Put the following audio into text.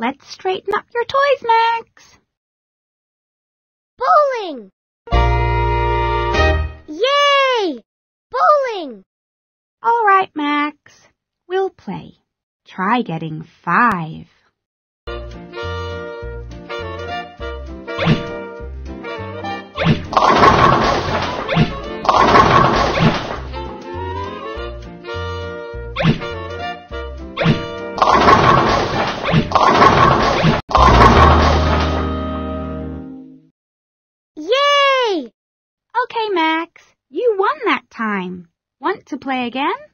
Let's straighten up your toys, Max. Bowling! Yay! Bowling! All right, Max. We'll play. Try getting 5. Yay! Okay, Max. You won that time. Want to play again?